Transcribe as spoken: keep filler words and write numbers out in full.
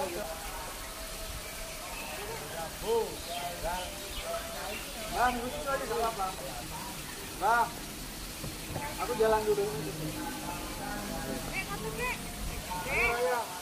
Bang, lucu aja sama bang. Bang, aku jalan dulu. Eh, satu kek. Ayo, ayo.